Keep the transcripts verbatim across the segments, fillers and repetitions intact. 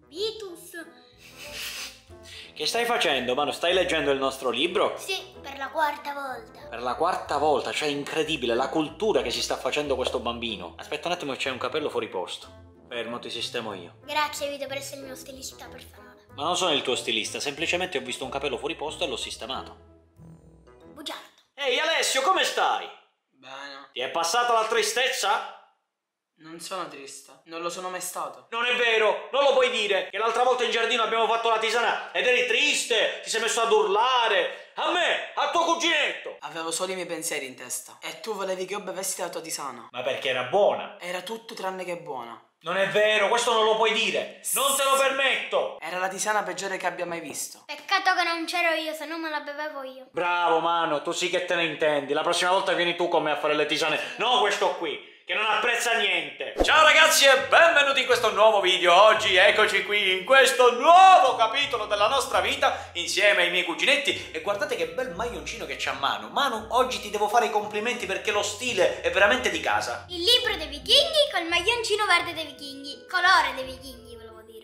Vitus. Che stai facendo, Manu? Stai leggendo il nostro libro? Sì, per la quarta volta. Per la quarta volta, cioè incredibile, la cultura che si sta facendo questo bambino. Aspetta un attimo che c'è un capello fuori posto. Fermo, ti sistemo io. Grazie Vito per essere il mio stilista personale. Ma non sono il tuo stilista, semplicemente ho visto un capello fuori posto e l'ho sistemato. Bugiardo. Ehi Alessio, come stai? Bene. Ti è passata la tristezza? Non sono triste, non lo sono mai stato. Non è vero, non lo puoi dire, che l'altra volta in giardino abbiamo fatto la tisana ed eri triste, ti sei messo ad urlare. A me, a tuo cuginetto. Avevo solo i miei pensieri in testa. E tu volevi che io bevessi la tua tisana. Ma perché era buona? Era tutto tranne che buona. Non è vero, questo non lo puoi dire. Non te lo permetto. Era la tisana peggiore che abbia mai visto. Peccato che non c'ero io, se no me la bevevo io. Bravo Mano, tu sì che te ne intendi. La prossima volta vieni tu con me a fare le tisane, no questo qui, che non apprezza niente. Ciao ragazzi e benvenuti in questo nuovo video. Oggi eccoci qui in questo nuovo capitolo della nostra vita insieme ai miei cuginetti. E guardate che bel maglioncino che c'ha Manu. Manu, oggi ti devo fare i complimenti perché lo stile è veramente di casa. Il libro dei vichinghi col maglioncino verde dei vichinghi. Colore dei vichinghi, volevo dire.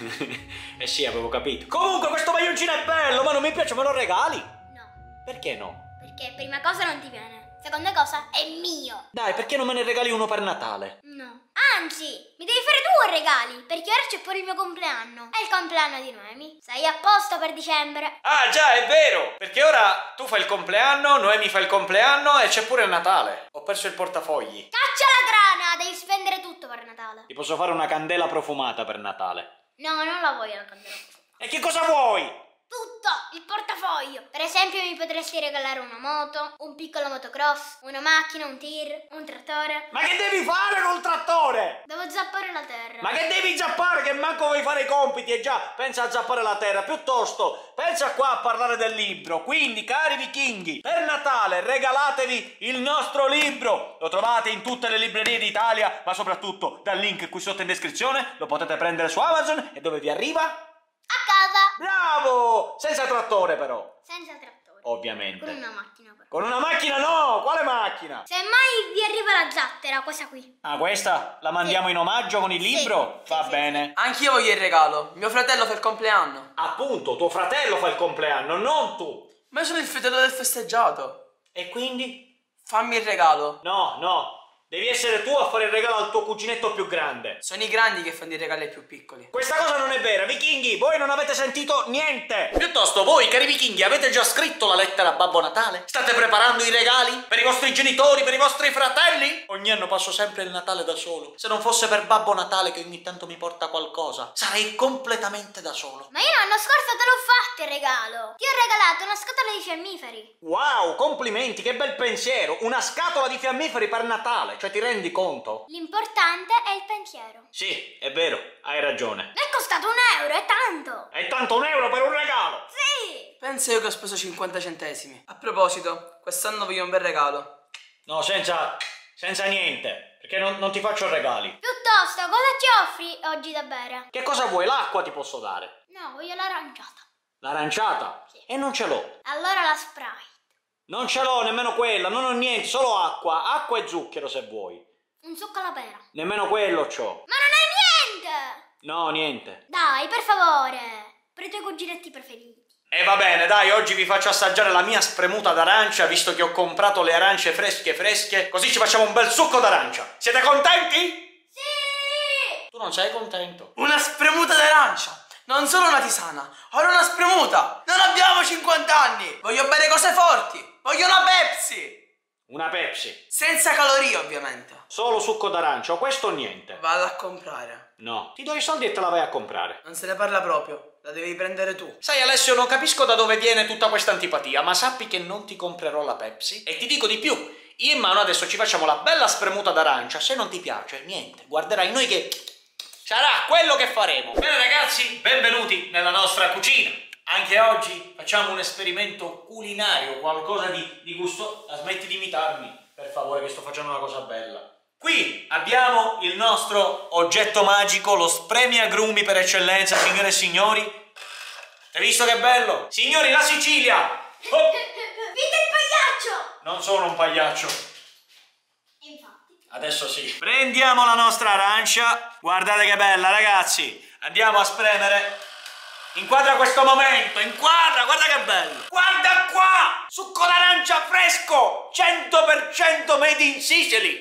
Eh sì, avevo capito. Comunque questo maglioncino è bello, ma non mi piace, me lo regali? No, Perché no? perché prima cosa non ti viene. Seconda cosa, è mio. Dai, perché non me ne regali uno per Natale? No. Anzi, mi devi fare due regali, perché ora c'è pure il mio compleanno. È il compleanno di Noemi. Sei a posto per dicembre? Ah già, è vero, perché ora tu fai il compleanno, Noemi fa il compleanno e c'è pure il Natale. Ho perso il portafogli. Caccia la grana, devi spendere tutto per Natale. Ti posso fare una candela profumata per Natale. No, non la voglio la candela. E che cosa vuoi? Tutto, il portafoglio. Per esempio mi potresti regalare una moto, un piccolo motocross, una macchina, un tir, un trattore. Ma che devi fare col trattore? Devo zappare la terra. Ma che devi zappare che manco vuoi fare i compiti e già pensa a zappare la terra, piuttosto pensa qua a parlare del libro. Quindi cari vichinghi, per Natale regalatevi il nostro libro. Lo trovate in tutte le librerie d'Italia, ma soprattutto dal link qui sotto in descrizione. Lo potete prendere su Amazon e dove vi arriva? A casa. Bravo! Senza trattore però. Senza trattore. Ovviamente. Con una macchina però. Con una macchina no! Quale macchina? Semmai vi arriva la zattera, questa qui. Ah, questa? La mandiamo Sì. in omaggio con il Sì. libro? Sì, Va sì, bene. Anch'io voglio il regalo. Mio fratello fa il compleanno. Appunto, tuo fratello fa il compleanno, non tu. Ma io sono il fratello del festeggiato. E quindi? Fammi il regalo. No, no. Devi essere tu a fare il regalo al tuo cuginetto più grande. Sono i grandi che fanno i regali ai più piccoli. Questa cosa non è vera, vichinghi, voi non avete sentito niente. Piuttosto voi, cari vichinghi, avete già scritto la lettera a Babbo Natale? State preparando i regali? Per i vostri genitori, per i vostri fratelli? Ogni anno passo sempre il Natale da solo. Se non fosse per Babbo Natale che ogni tanto mi porta qualcosa, sarei completamente da solo. Ma io l'anno scorso te l'ho fatto il regalo. Ti ho regalato una scatola di fiammiferi. Wow, complimenti, che bel pensiero. Una scatola di fiammiferi per Natale, cioè ti rendi conto? L'importante è il pensiero. Sì, è vero, hai ragione. Mi è costato un euro, è tanto. È tanto un euro per un regalo. Sì. Pensa io che ho speso cinquanta centesimi. A proposito, quest'anno voglio un bel regalo. No, senza, senza niente, perché non, non ti faccio regali. Piuttosto, cosa ci offri oggi da bere? Che cosa vuoi? L'acqua ti posso dare. No, voglio l'aranciata. L'aranciata? Sì. E non ce l'ho. Allora la Sprite. Non ce l'ho nemmeno quella, non ho niente, solo acqua. Acqua e zucchero se vuoi. Un succo alla pera. Nemmeno quello c'ho. Ma non hai niente! No, niente. Dai, per favore. Per i tuoi cuginetti preferiti. E va bene, dai, oggi vi faccio assaggiare la mia spremuta d'arancia, visto che ho comprato le arance fresche fresche, così ci facciamo un bel succo d'arancia. Siete contenti? Sì! Tu non sei contento? Una spremuta d'arancia. Non solo una tisana, ora una spremuta. Non abbiamo cinquanta anni. Voglio bere cose forti. Voglio una Pepsi. Una Pepsi. Senza calorie, ovviamente. Solo succo d'arancia, o questo o niente? Vado a comprare. No. Ti do i soldi e te la vai a comprare. Non se ne parla proprio. La devi prendere tu. Sai Alessio, non capisco da dove viene tutta questa antipatia, ma sappi che non ti comprerò la Pepsi. E ti dico di più, io e Manu adesso ci facciamo la bella spremuta d'arancia. Se non ti piace, niente, guarderai noi che sarà quello che faremo. Bene ragazzi, benvenuti nella nostra cucina. Anche oggi facciamo un esperimento culinario, qualcosa di, di gusto. La smetti di imitarmi, per favore, che sto facendo una cosa bella. Qui abbiamo il nostro oggetto magico, lo spremiagrumi per eccellenza, signore e signori. Hai visto che bello? Signori, la Sicilia! Oh! Vite il pagliaccio! Non sono un pagliaccio. Infatti. Adesso sì. Prendiamo la nostra arancia. Guardate che bella, ragazzi. Andiamo a spremere. Inquadra questo momento, inquadra, guarda che bello. Guarda qua! Succo d'arancia fresco, cento per cento made in Sicily.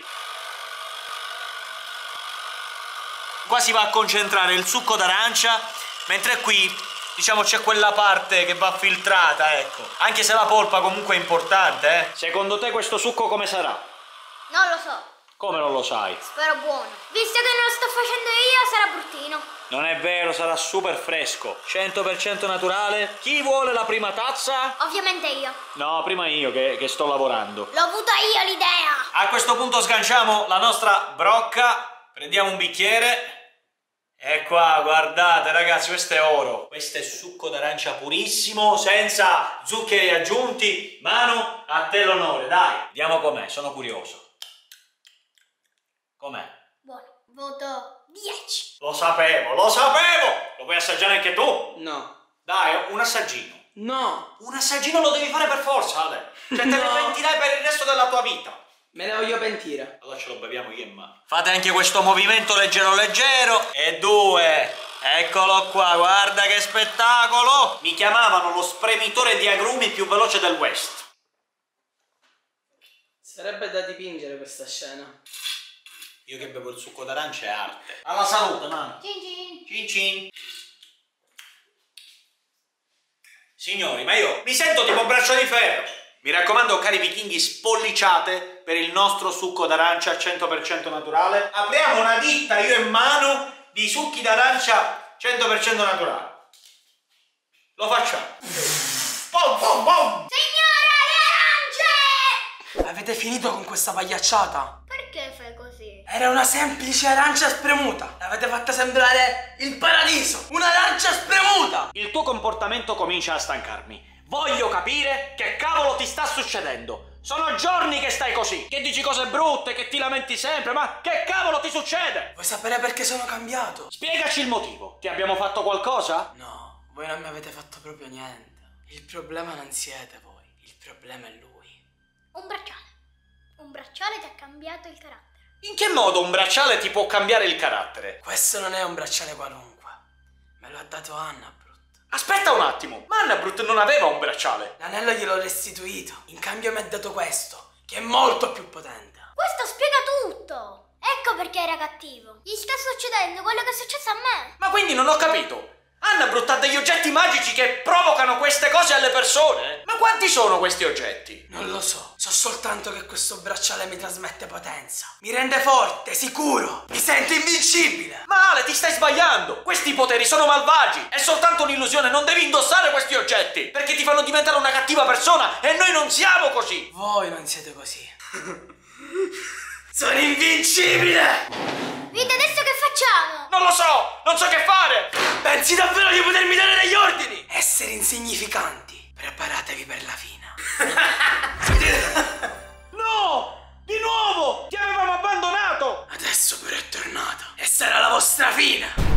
Qua si va a concentrare il succo d'arancia, mentre qui, diciamo, c'è quella parte che va filtrata, ecco. Anche se la polpa comunque è importante, eh. Secondo te questo succo come sarà? Non lo so. Come non lo sai? Spero buono. Visto che non lo sto facendo io, sarà bruttino. Non è vero, sarà super fresco, cento per cento naturale. Chi vuole la prima tazza? Ovviamente io. No, prima io che, che sto lavorando. L'ho avuta io l'idea. A questo punto sganciamo la nostra brocca, prendiamo un bicchiere. E qua, guardate ragazzi, questo è oro. Questo è succo d'arancia purissimo, senza zuccheri aggiunti. Manu, a te l'onore, dai. Vediamo com'è, sono curioso. Com'è? Buono. Voto dieci. Lo sapevo, lo sapevo! Lo vuoi assaggiare anche tu? No. Dai, un assaggino. No. Un assaggino lo devi fare per forza, Ale. Cioè te ne No. pentirai per il resto della tua vita. Me ne voglio pentire. Allora ce lo beviamo io e Manu. Fate anche questo movimento leggero leggero. E due. Eccolo qua, guarda che spettacolo. Mi chiamavano lo spremitore di agrumi più veloce del West. Sarebbe da dipingere questa scena. Io che bevo il succo d'arancia è arte. Alla salute, Manu. Cin cin. Cin cin. Signori, ma io mi sento tipo braccio di ferro. Mi raccomando, cari vichinghi, spolliciate per il nostro succo d'arancia al cento per cento naturale. Apriamo una ditta, io e Manu, di succhi d'arancia cento per cento naturale. Lo facciamo. Pom pom pom. Signora, le arance! Avete finito con questa pagliacciata? Perché fai così? Era una semplice arancia spremuta. L'avete fatta sembrare il paradiso. Un'arancia spremuta. Il tuo comportamento comincia a stancarmi. Voglio capire che cavolo ti sta succedendo. Sono giorni che stai così, che dici cose brutte, che ti lamenti sempre, ma che cavolo ti succede? Vuoi sapere perché sono cambiato? Spiegaci il motivo. Ti abbiamo fatto qualcosa? No, voi non mi avete fatto proprio niente. Il problema non siete voi, il problema è lui. Un bracciale. Un bracciale ti ha cambiato il carattere. In che modo un bracciale ti può cambiare il carattere? Questo non è un bracciale qualunque. Me lo ha dato Anna. Aspetta un attimo, ma Annabrut non aveva un bracciale. L'anello gliel'ho restituito. In cambio mi ha dato questo, che è molto più potente. Questo spiega tutto. Ecco perché era cattivo. Gli sta succedendo quello che è successo a me. Ma quindi non ho capito. Annabrut ha degli oggetti magici che provocano queste cose alle persone? Ma quanti sono questi oggetti? Non lo so. So soltanto che questo bracciale mi trasmette potenza. Mi rende forte, sicuro. Mi sento invincibile. Ma Ale, ti stai sbagliando. Questi poteri sono malvagi. È soltanto un'illusione. Non devi indossare questi oggetti, perché ti fanno diventare una cattiva persona. E noi non siamo così. Voi non siete così. Sono invincibile. Vite, adesso che facciamo? Non lo so. Non so che fare. Pensi davvero di potermi dare degli ordini? Essere insignificanti. Preparatevi per la fine. No! Di nuovo! Ti avevamo abbandonato! Adesso però è tornato. E sarà la vostra fine.